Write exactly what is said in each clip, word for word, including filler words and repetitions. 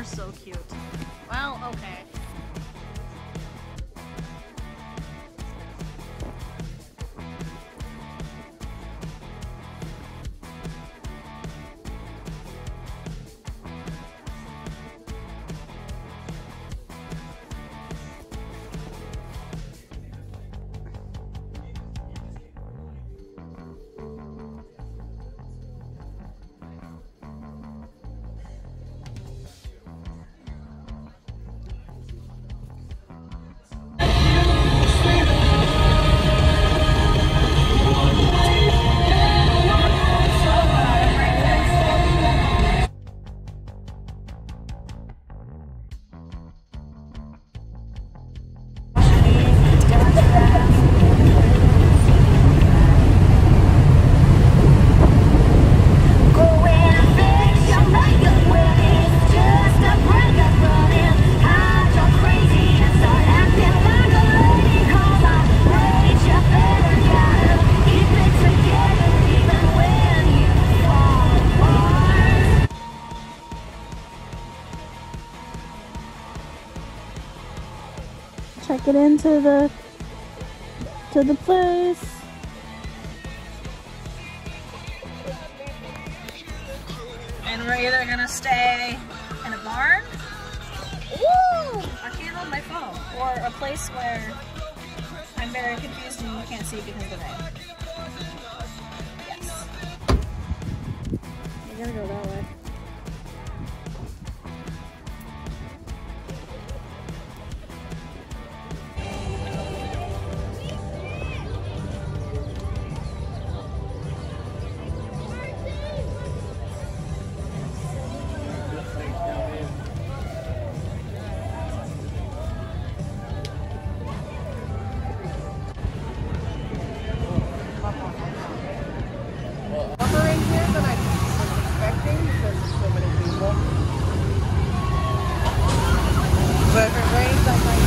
are so cute. Well, okay. Check it into the to the place. And we're either gonna stay in a barn, ooh, I can't hold my phone, or a place where I'm very confused and you can't see because of the rain. Yes. We're gonna go that way. But if it rains, I might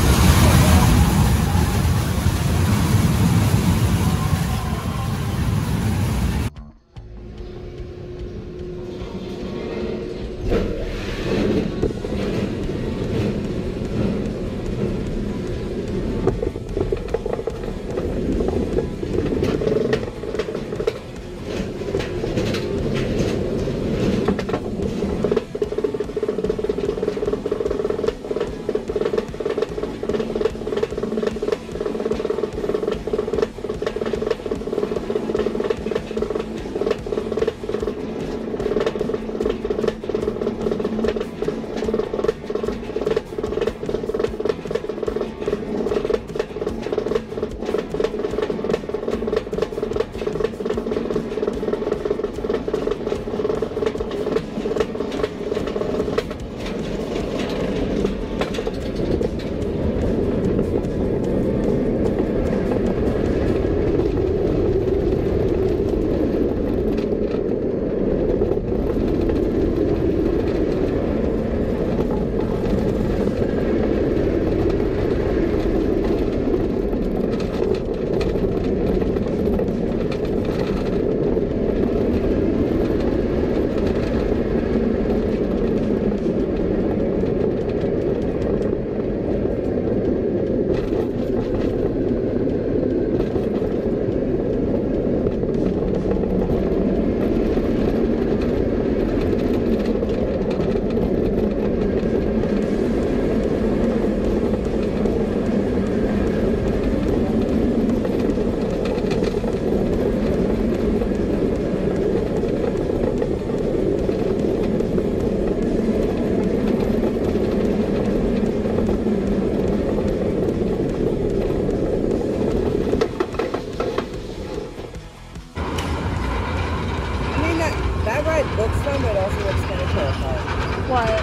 That ride looks fun, but also looks kind of terrifying. What?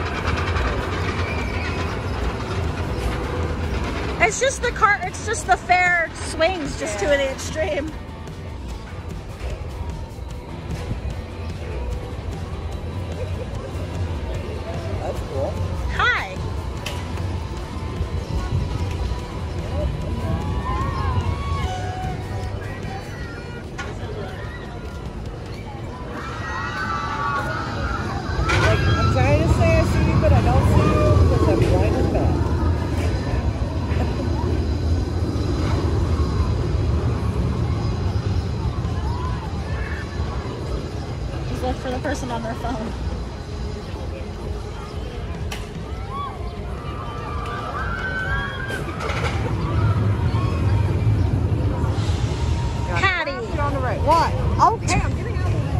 It's just the car, it's just the fair swings just yeah. to the extreme. That's cool. Hi. Like, I'm trying to say I see you, but I don't see you. person on their phone. Patty! Get on the right. What? Okay, I'm getting out of the way.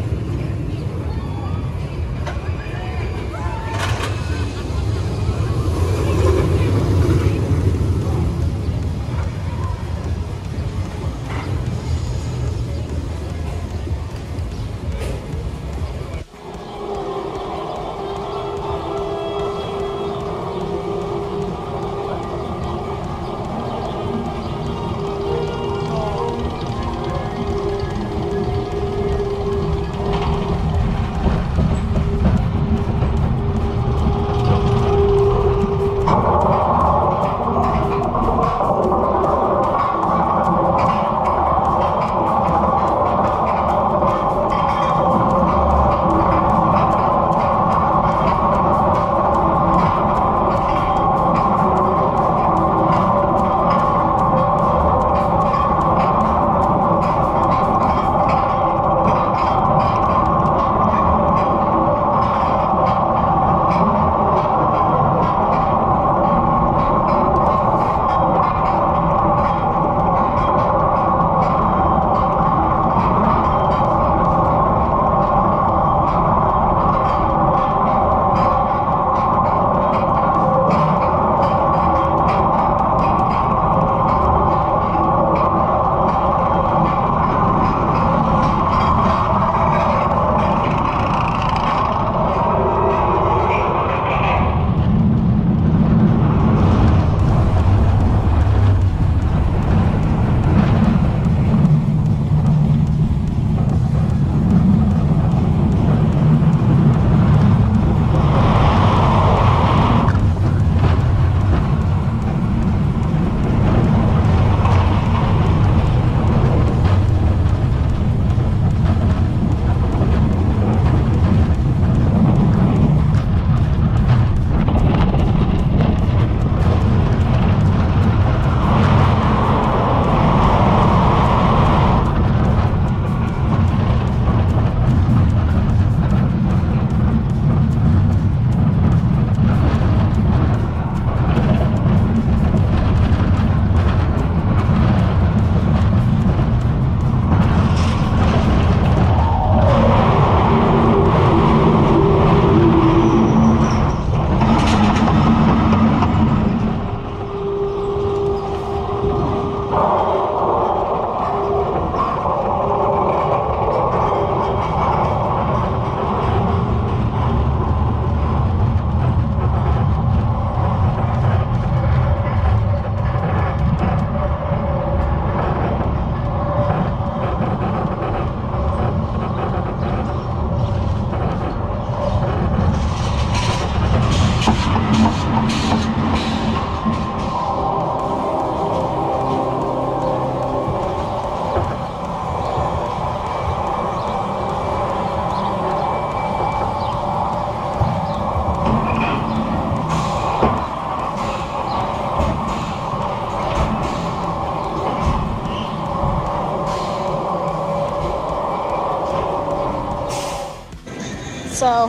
So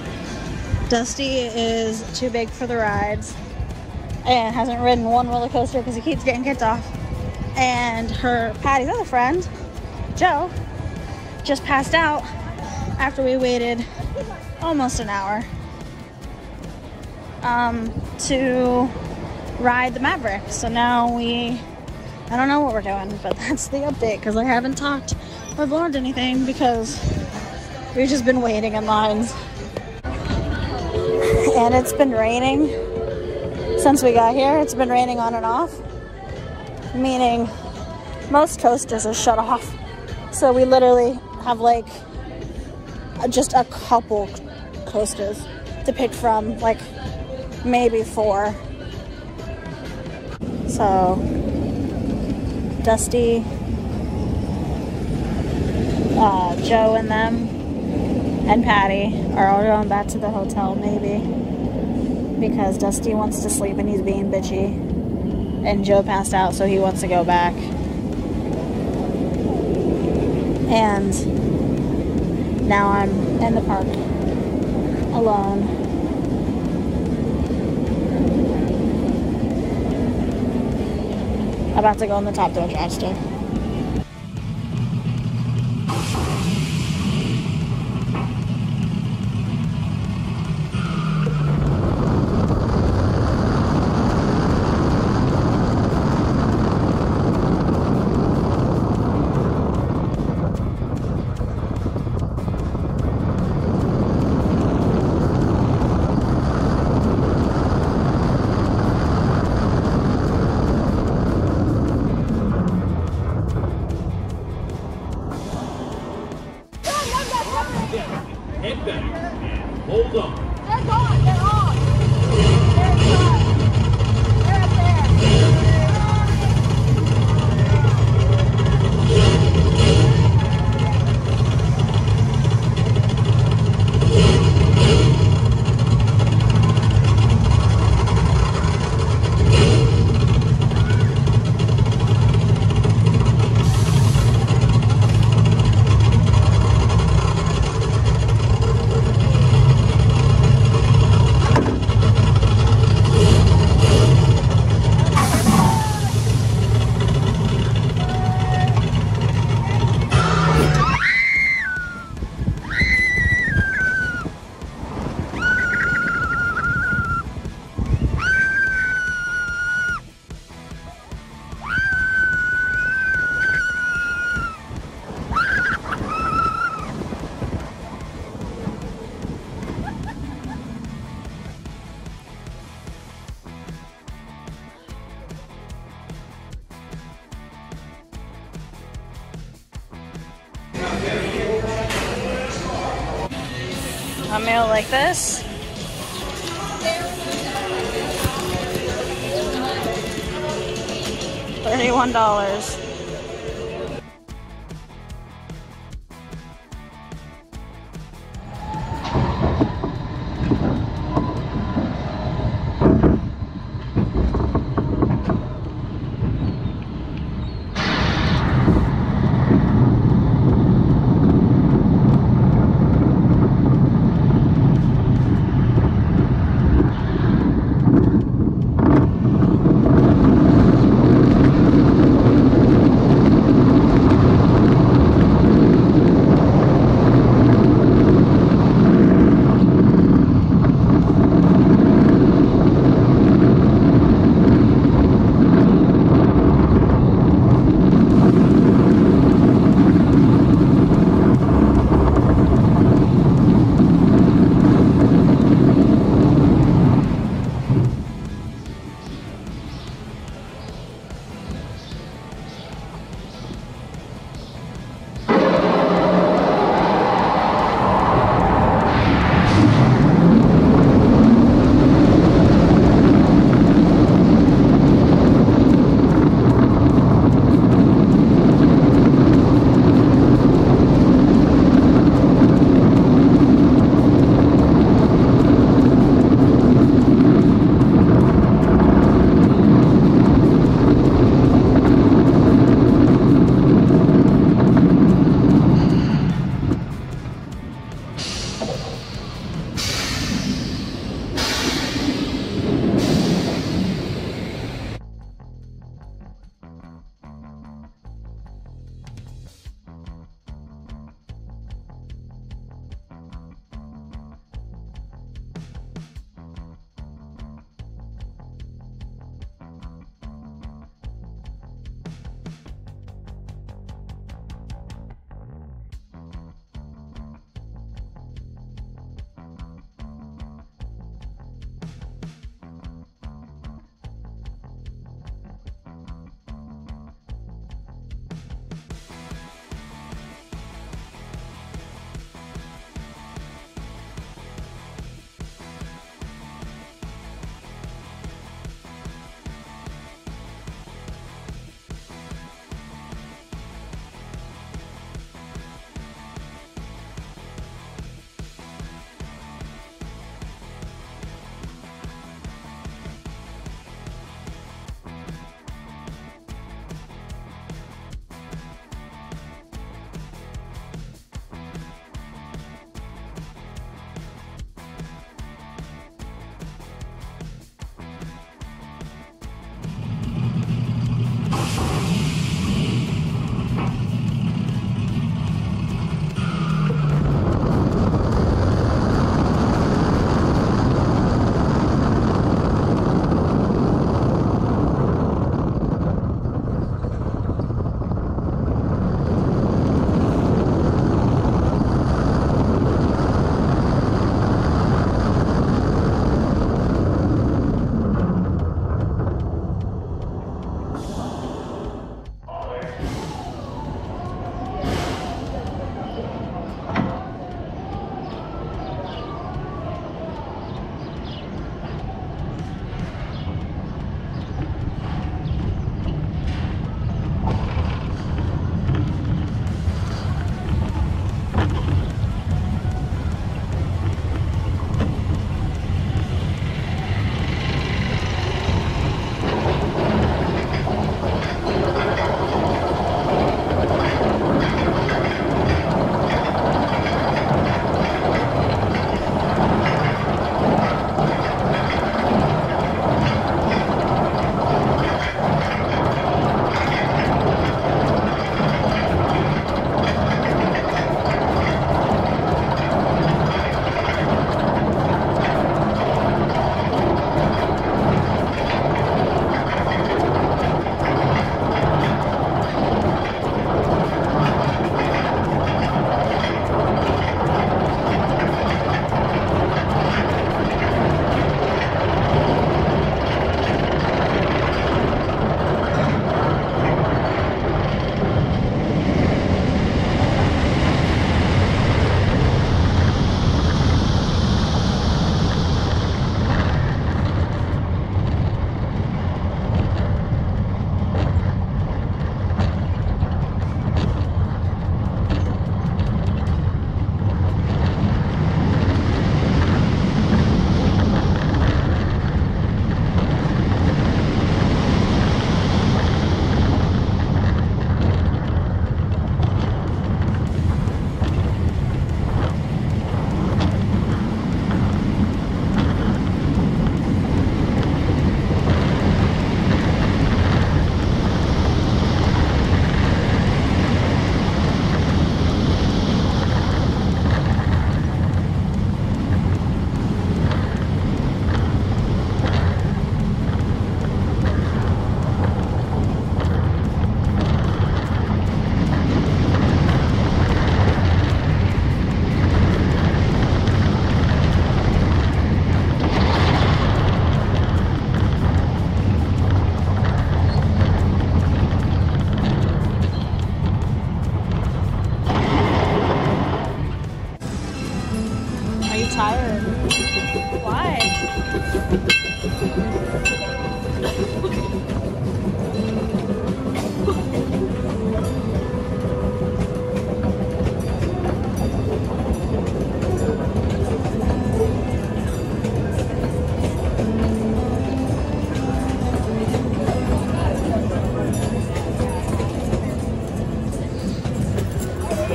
Dusty is too big for the rides and hasn't ridden one roller coaster because he keeps getting kicked off. And her Patty's other friend, Joe, just passed out after we waited almost an hour um, to ride the Maverick. So now we, I don't know what we're doing, but that's the update because I haven't talked or vlogged anything because we've just been waiting in lines. And it's been raining since we got here. It's been raining on and off, meaning most coasters are shut off. So we literally have like just a couple coasters to pick from, like maybe four. So Dusty, uh, Joe and them, and Patty are all going back to the hotel maybe because Dusty wants to sleep and he's being bitchy, and Joe passed out so he wants to go back. And Now I'm in the park alone. About to go in the Top Thrill drive store. Head back and hold on. They're gone. They're on. They're inside. They're up there. A meal like this. thirty-one dollars.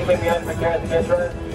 came behind McCarthy, guess right?